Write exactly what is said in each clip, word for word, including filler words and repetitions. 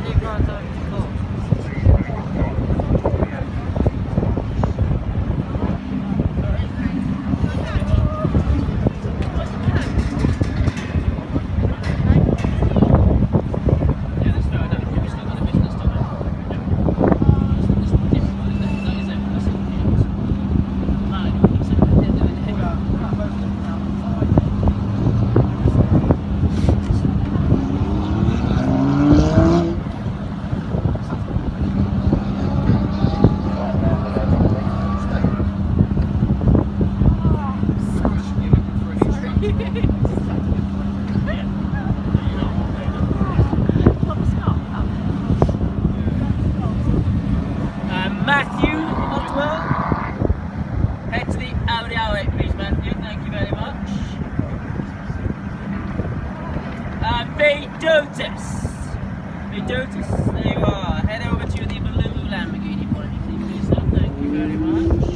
There you are. Head over to the blue Lamborghini for anything, please, sir. Thank you very much.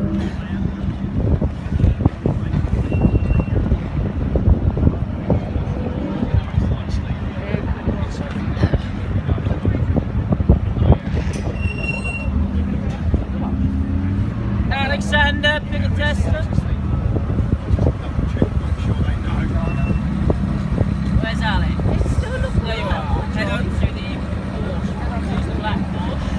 Alexander, pick a Tesla. Where's Ali? It's still looking there. You are. Head on to the Porsche. Use the black Porsche.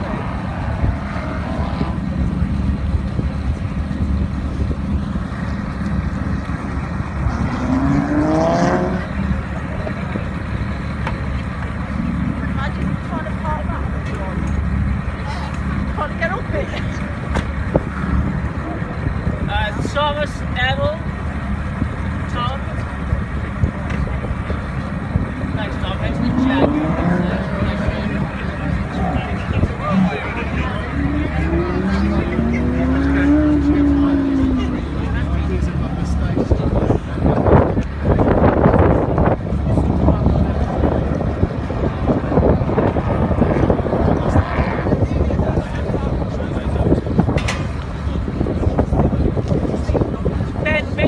Imagine trying to park that. Can't get off it. Uh, Thomas, Emil, Tom. Thanks, Tom. Thanks to the chat. Ben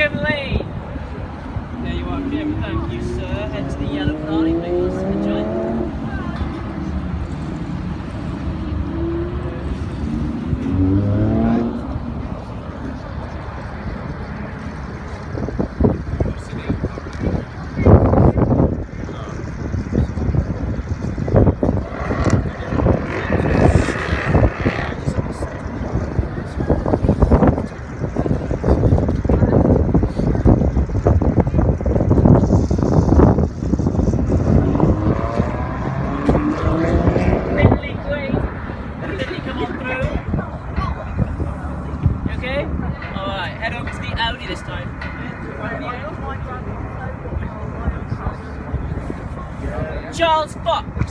Jim Lane. There you are, Jim. Thank you, sir. Head to the yellow Ferrari, please. Enjoy. This time. Charles Fox.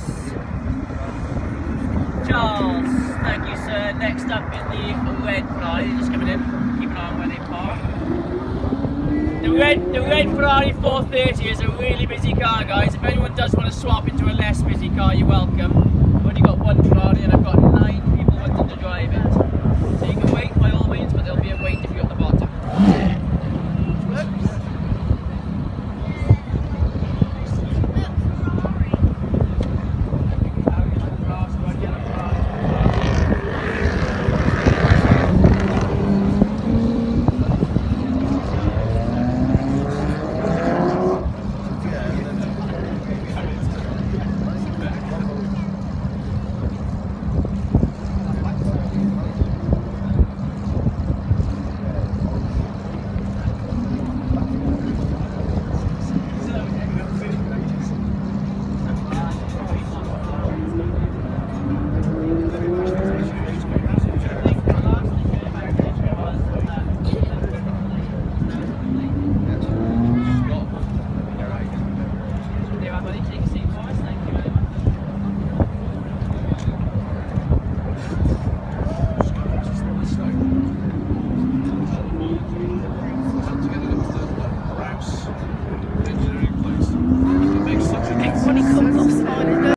Charles, thank you, sir. Next up is the red Ferrari. Just coming in. Keep an eye on where they park. The red, the red Ferrari four thirty is a really busy car, guys. If anyone does want to swap into a less busy car, you're welcome. I've only got one Ferrari and I've got nine people wanting to drive it. So you can wait by all means, but there'll be a wait if you're